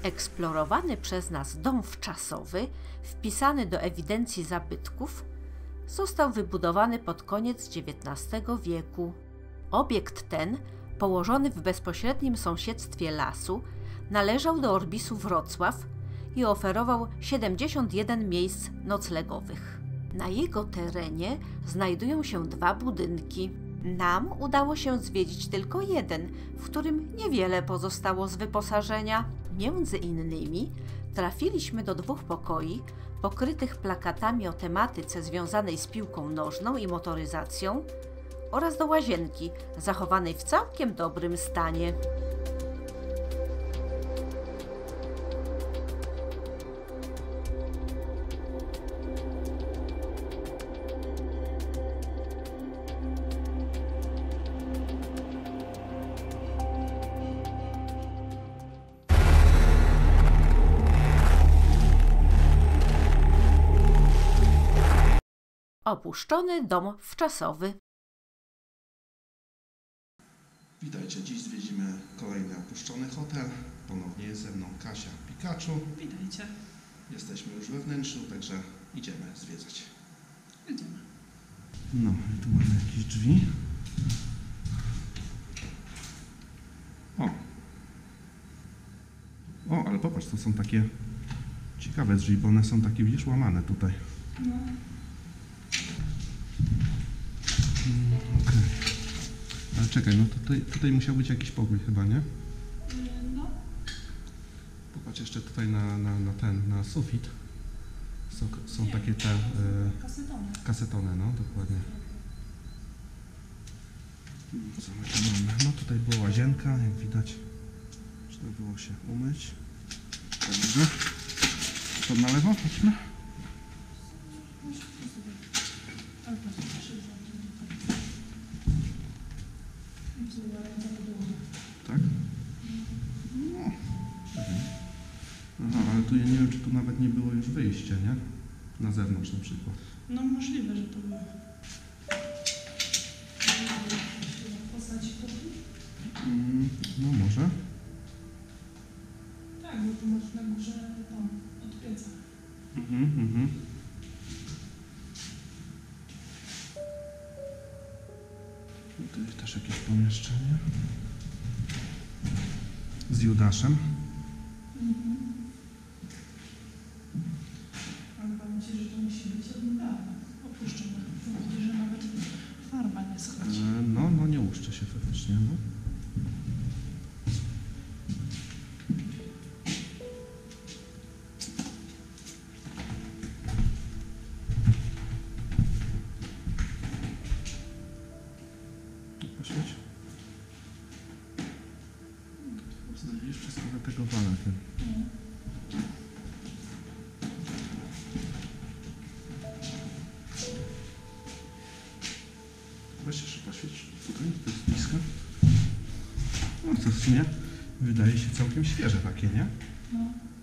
Eksplorowany przez nas dom wczasowy, wpisany do ewidencji zabytków, został wybudowany pod koniec XIX wieku. Obiekt ten, położony w bezpośrednim sąsiedztwie lasu, należał do Orbisu Wrocław i oferował 71 miejsc noclegowych. Na jego terenie znajdują się 2 budynki. Nam udało się zwiedzić tylko jeden, w którym niewiele pozostało z wyposażenia. Między innymi trafiliśmy do 2 pokoi pokrytych plakatami o tematyce związanej z piłką nożną i motoryzacją oraz do łazienki zachowanej w całkiem dobrym stanie. Opuszczony dom wczasowy. Witajcie, dziś zwiedzimy kolejny opuszczony hotel. Ponownie jest ze mną Kasia Pikachu. Witajcie. Jesteśmy już we wnętrzu, także idziemy zwiedzać. Idziemy. No i tu mamy jakieś drzwi. O, ale popatrz, to są takie ciekawe drzwi, bo one są takie, widzisz, łamane tutaj. No. Okay. Ale czekaj, no tutaj musiał być jakiś pokój chyba, nie? No. Popatrz jeszcze tutaj na sufit. Są takie te kasetony, no dokładnie. Co my tu mamy? No tutaj była łazienka, jak widać. Trzeba było się umyć. Dobrze. To na lewo, chodźmy. Tak? No. Aha, ale tu ja nie wiem, czy tu nawet nie było już wyjścia, nie? Na zewnątrz na przykład. No możliwe, że to było. Postaci kuchni? No może. Tak, bo tu masz na górze tam, od pieca. Tutaj też jakieś pomieszczenie. Z Judaszem. Ale powiem Ci, że to musi być od niedawna opuszczone. Widzisz, że nawet farba nie schodzi. No nie łuszczy się faktycznie, no. Poświeć. Znajdziesz wszystko zategowane tym. Weź jeszcze poświeć tutaj, to jest blisko. No to w sumie wydaje się całkiem świeże takie, nie? No.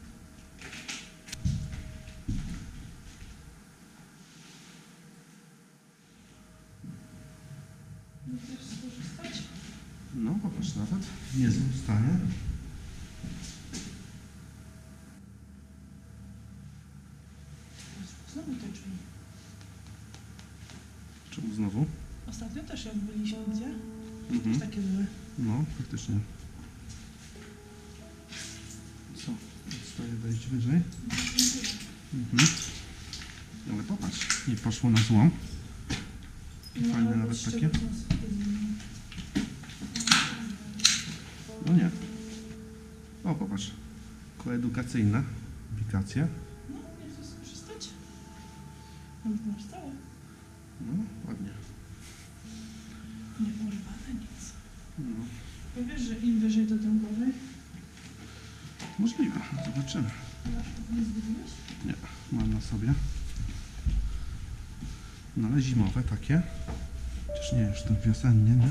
No chcesz skorzystać? No popatrz, nawet w niezłym stanie. Znowu te drzwi. Czemu znowu? Ostatnio też jak byliśmy, gdzie? Mhm. Też takie były. No, faktycznie. Co? Zostaje wejść wyżej. Ale popatrz, nie poszło na złą. No, Fajne ale nawet z takie. czego to jest? No nie. O, popatrz. Koedukacyjna. Aplikacje. No, nie chcesz skorzystać? No, już masz całe. No, ładnie. Nie porwane nic. No. Bo wiesz, że im wyżej, to tym gorzej? Możliwe. Zobaczymy. Nie zgubiłeś? Nie, mam na sobie. No ale zimowe takie. Chociaż nie, już to wiosennie, nie?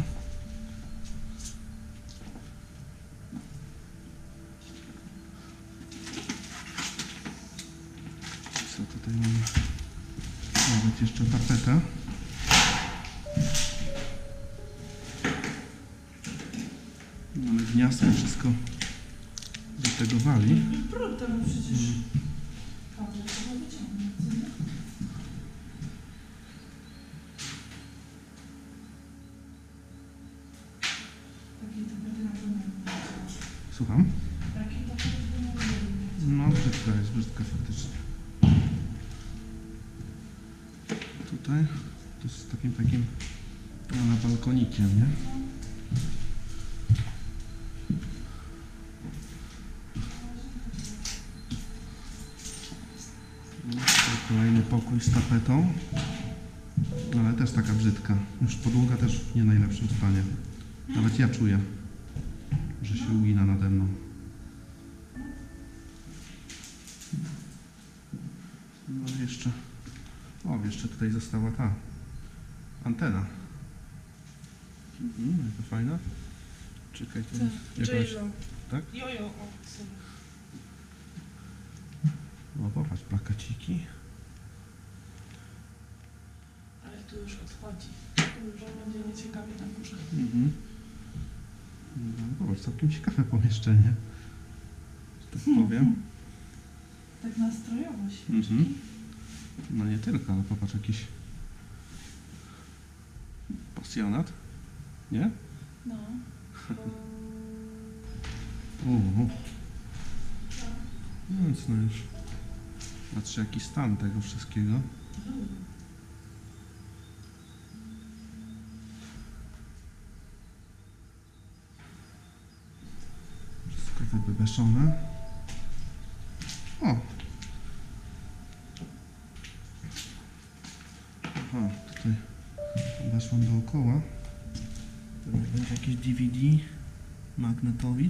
Co tutaj mamy? Nawet jeszcze tapetę. Mamy gniazdko, wszystko tego wali. Brud temu przecież kable trzeba wyciągnąć, co nie? Takiej tablety na pewno nie ma. Słucham? Takiej tablety na pewno nie ma. No, brzydka faktycznie. Tutaj, to z takim no, na balkonikiem, nie? No, tutaj kolejny pokój z tapetą, ale też taka brzydka. Już podłoga też w nie najlepszym stanie. Nawet ja czuję, że się ugina nade mną. No jeszcze tutaj została ta antena. Jaka fajna. Czekaj, to jest jakaś... Tak? Jojo, o, sobie. O, popatrz, plakaciki. Ale tu już odchodzi. Tu już będzie nieciekawie na górze. No, popatrz, całkiem ciekawe pomieszczenie, że tak powiem. Tak nastrojowo się. No nie tylko, ale popatrz, jakiś pasjonat, nie? No. Więc no już patrzę, jaki stan tego wszystkiego. Wszystko wybebeszone. O! Aha, tutaj weszłam dookoła. Tutaj będzie jakiś DVD, magnetowid.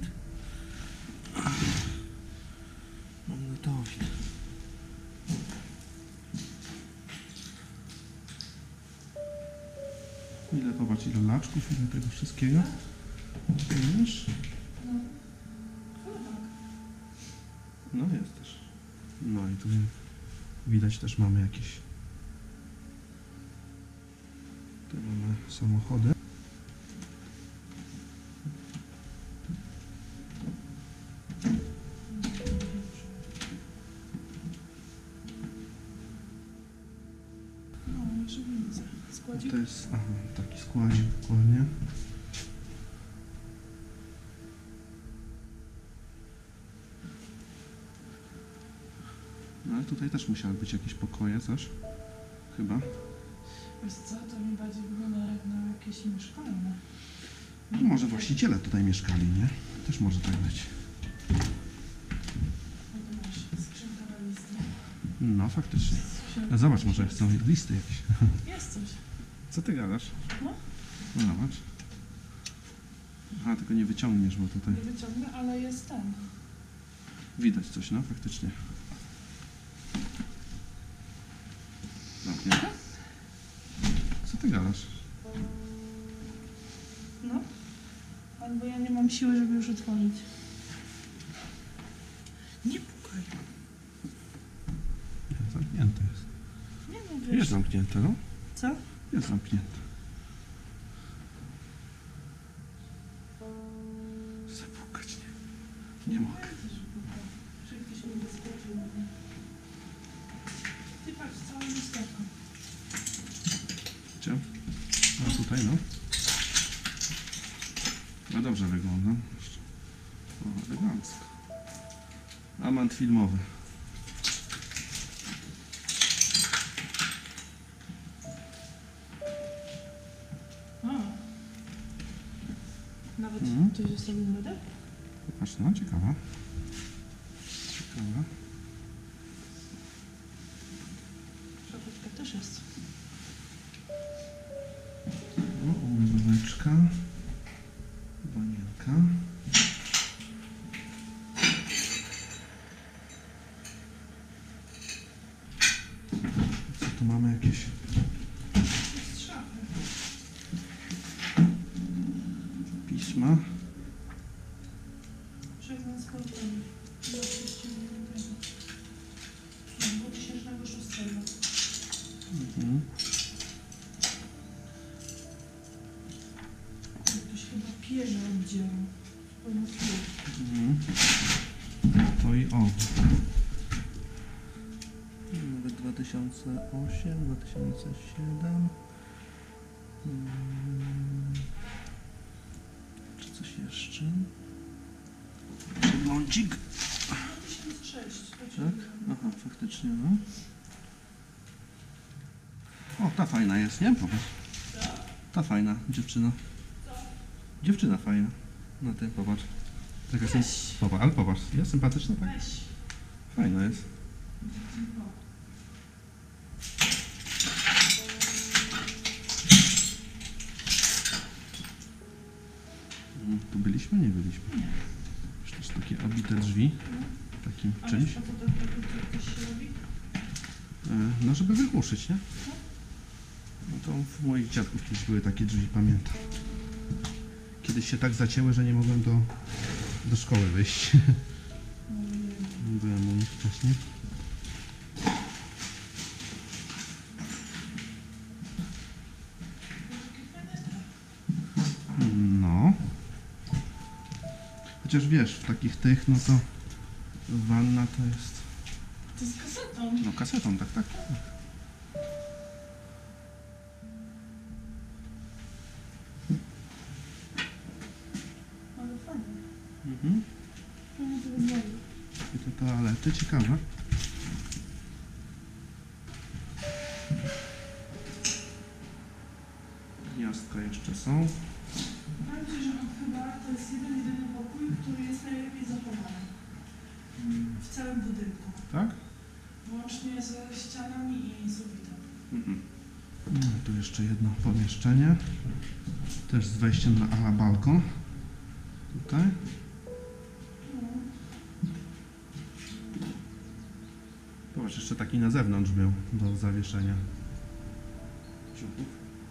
Magnetowid. Ile, popatrz, ile laczków, ile tego wszystkiego. Wiesz? No jest też. No i tu widać też mamy jakieś... Tu mamy samochody. No, jeszcze widzę. Składzik. To jest, aha, taki składzik dokładnie. No ale tutaj też musiały być jakieś pokoje, coś? Chyba. Wiesz co, to mi bardziej wygląda jak na jakieś mieszkalne. No, może właściciele tutaj mieszkali, nie? Też może tak być. Skrzynka na listy. No faktycznie. No, zobacz, może są listy jakieś. Jest coś. Co ty gadasz? No. No zobacz. Aha, tylko nie wyciągniesz, bo tutaj Nie wyciągnę, ale jest ten. widać coś, no faktycznie. Zamknięte? Co ty gadasz? No. Albo ja nie mam siły, żeby już otworzyć. Nie pukaj. Nie, zamknięte jest. Nie no, wiesz. Jest zamknięte, no. Co? Jest zamknięte. Zapukać nie mogę. Czy ktoś mi wyskoczył? Ty patrz, cała listewka. Gdzie? A tutaj, no. No dobrze wygląda. O, elegancko. Amant filmowy. A. Nawet coś zostawił wodę? Patrz, no ciekawa. Ciekawa. Szafeczka też jest. O, umywaleczka. Wanienka. Co tu mamy jakieś? Jest szafy. Pisma. Przegląd sportowy. 2006. Mhm. Ktoś chyba pierze oddział. Mhm. O. Nawet 2008, 2007. Czy coś jeszcze? Przeglądzik. 2006. Tak? Aha, faktycznie, no. O, ta fajna jest, nie? Popatrz. Ta fajna dziewczyna. Dziewczyna fajna. Na tym, popatrz. Taka popatrz, ale popatrz, jest sympatyczna, tak? Weź. Fajna jest. Tu byliśmy? Nie byliśmy. Już też takie obite drzwi. Takim czymś. A po co tak się robi? No, żeby wygłuszyć, nie? No to w moich dziadków kiedyś były takie drzwi, pamiętam. Kiedyś się tak zacięły, że nie mogłem do szkoły wyjść. Byłem u nich wcześniej. No. Chociaż wiesz, w takich tych, no to wanna to jest... To jest kasetą. No kasetą, tak, tak. Ale fajnie. Mhm. Fajnie to wygląda. I te toalety, ciekawe. Gniazdka jeszcze są. Powiem Ci, że chyba to jest jedyny pokój, który jest najlepiej zachowany. W całym budynku. Tak? Łącznie ze ścianami i sufitem. Mhm. No, tu jeszcze jedno pomieszczenie. Też z wejściem na ala balkon. Tutaj. Zobacz, jeszcze taki na zewnątrz był do zawieszenia ciuchów.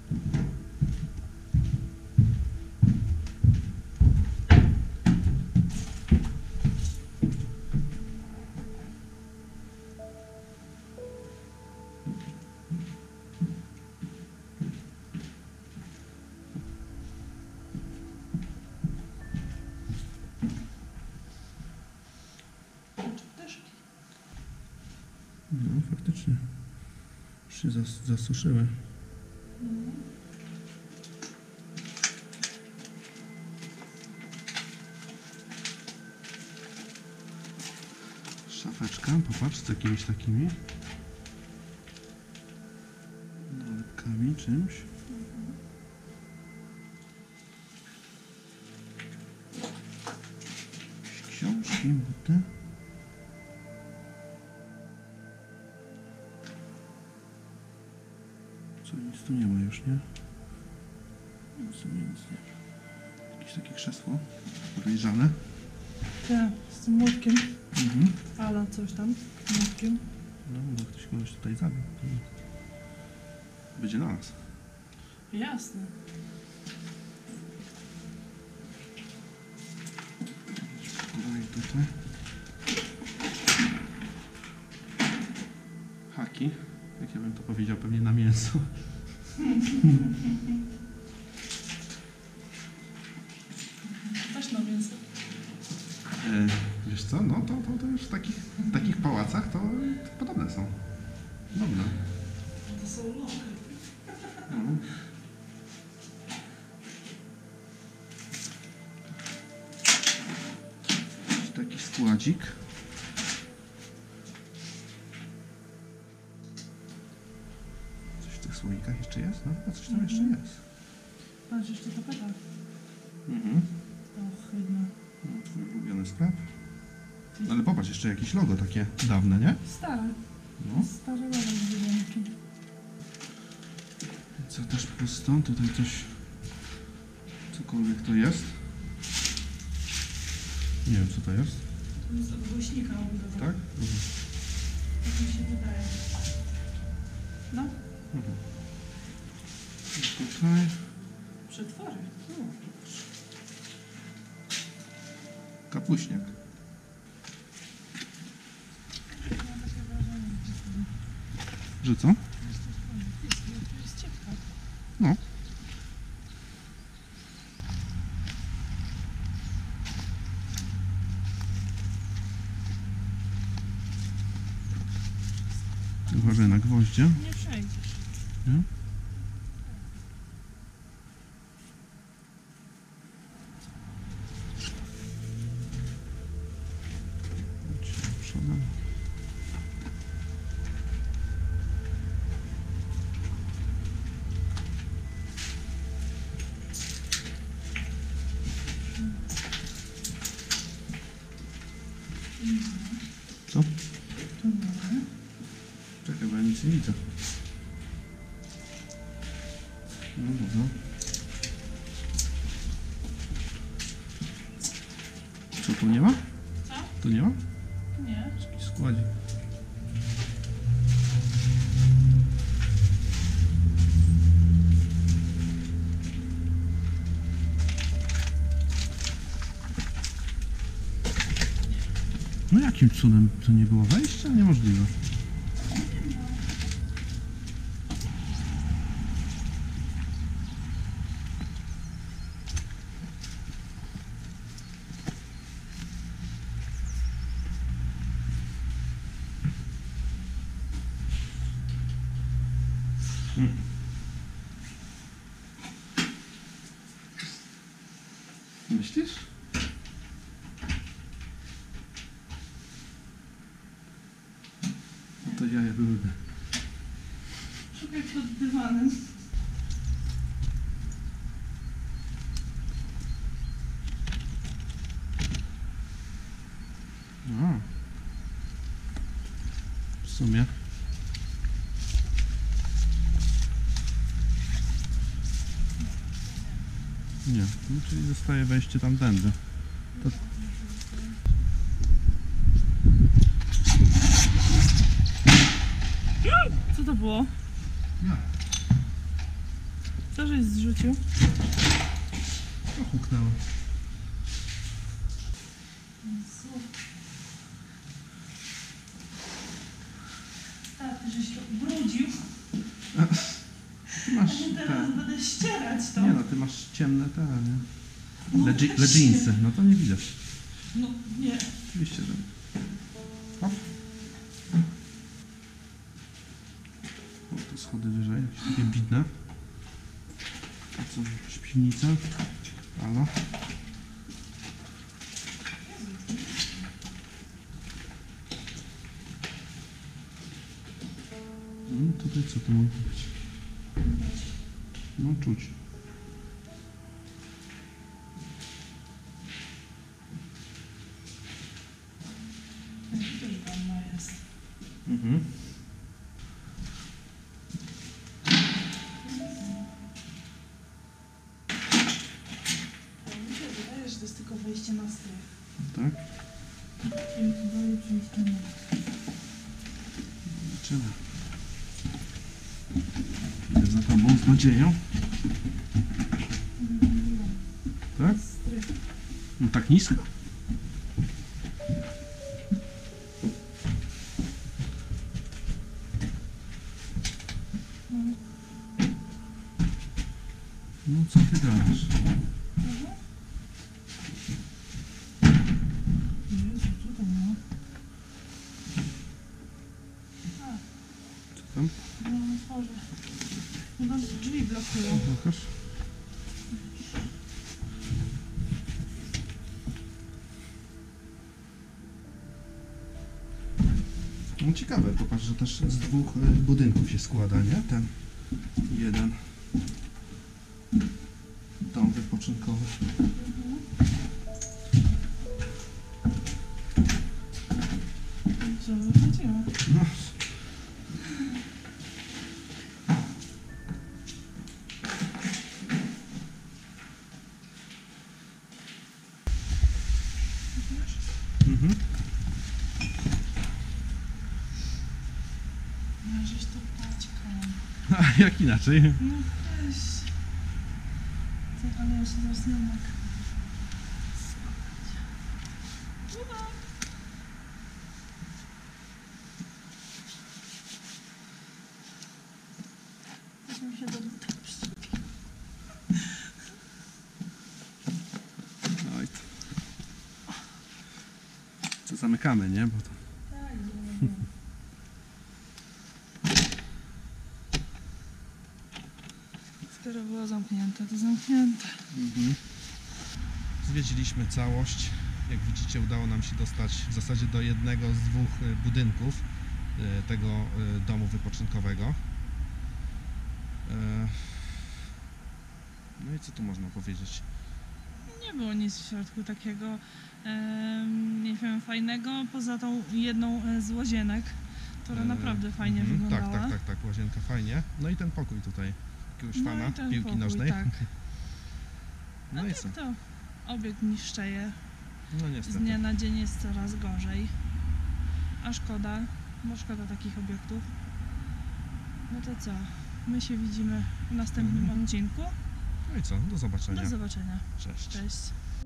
No, faktycznie. Już się zasuszyły. Szafeczka, popatrz, z jakimiś takimi nalepkami, czymś. Jakieś książki, buty. Co, nic tu nie ma już, nie? Nic tu nic nie. Jakieś takie krzesło podejrzane. Tak, z tym młotkiem. Mhm. Ala coś tam, młotkiem. No, bo ktoś kogoś tutaj zabił. Będzie na nas. Jasne. Dalej tutaj. Haki. Jak ja bym to powiedział, pewnie na mięso. Też na mięso. Wiesz co, no to już w takich pałacach to podobne są. Dobra. To są lochy. No. Taki składzik. Coś w tych słoikach jeszcze jest? No chyba coś tam jeszcze jest. Patrz, jeszcze tapeta. Mhm. Ohydna. No, twój ulubiony sklep. Ale popatrz, jeszcze jakieś logo takie dawne, nie? Stare. No. Stare logo z budynki. Co też pusto? Tutaj coś... Cokolwiek to jest. Nie wiem, co to jest. To jest od głośnika obudowa. Tak? Mhm. Tak mi się wydaje. No, Mhm. I tutaj... przetwory. Kapuśniak. Mam takie wrażenie, Że co? że jest ciepło. No. Uważaj na gwoździe. Nie przejdziesz. Nie? Przodem. Co? Tu nie. Czekaj, bo ja nic nie widzę. No dobra. Co, tu nie ma? Co? Tu nie ma? Nie. Jakiś składzik. No jakim cudem to nie było wejścia? Niemożliwe. Myślisz? No to jaja byłyby. Szukaj pod dywanem. A. W sumie. Nie, no, czyli zostaje wejście tamtędy. To... Co to było? Ja. Co żeś zrzucił? To huknęło. Tak, żeś to ubrudził. Ty masz A nie teraz te... będę ścierać to. Nie no, ty masz ciemne te, nie? No Leginsy, no to nie widać. No nie. Oczywiście, że... Hop. O, tu schody wyżej, jakieś takie bidne. A co, jakaś piwnica? Halo? No tutaj co to może być? No czuć. Też wanna jest. Mhm. Mi się wydaje, że to jest tylko wejście na strych. Tak? I wydaje przejście na... Zobaczymy. Idę za tobą z nadzieją. Tak? Strych. No tak nisko. No co ty gadasz? Jezu, tutaj no. Co tam? No, otworzę. No tam drzwi blokują. Pokaż. No ciekawe, popatrz, że też z dwóch budynków się składa, nie? Ten jeden dom wypoczynkowy. Co, wychodzimy? No. Mhm. No, żeś to paćkał. A jak inaczej? No weź. Ty, ale ja się zaraz nie mogę. Coś mi się do buta przyczepi. Oj, to zamykamy, nie? Bo to... Tak, nie. było zamknięte, to zamknięte. Zwiedziliśmy całość. Jak widzicie, udało nam się dostać w zasadzie do jednego z dwóch budynków tego domu wypoczynkowego. No i co tu można powiedzieć? Nie było nic w środku takiego, nie wiem, fajnego, poza tą jedną z łazienek, która naprawdę fajnie wyglądała. Tak, łazienka fajnie. No i ten pokój tutaj, jakiegoś fana piłki pokój, nożnej. Tak. No i co? To obiekt niszczeje. No niestety. Z dnia na dzień jest coraz gorzej. A szkoda, bo szkoda takich obiektów. No to co? My się widzimy w następnym odcinku. No i co? Do zobaczenia. Do zobaczenia. Cześć. Cześć.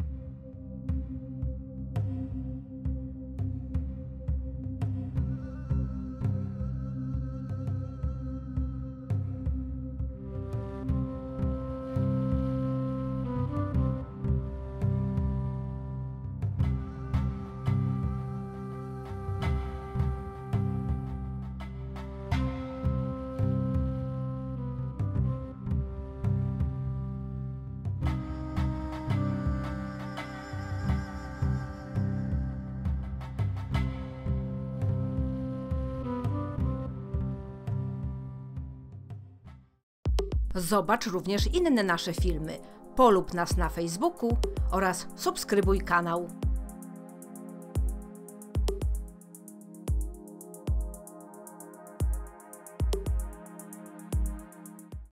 Zobacz również inne nasze filmy, polub nas na Facebooku oraz subskrybuj kanał.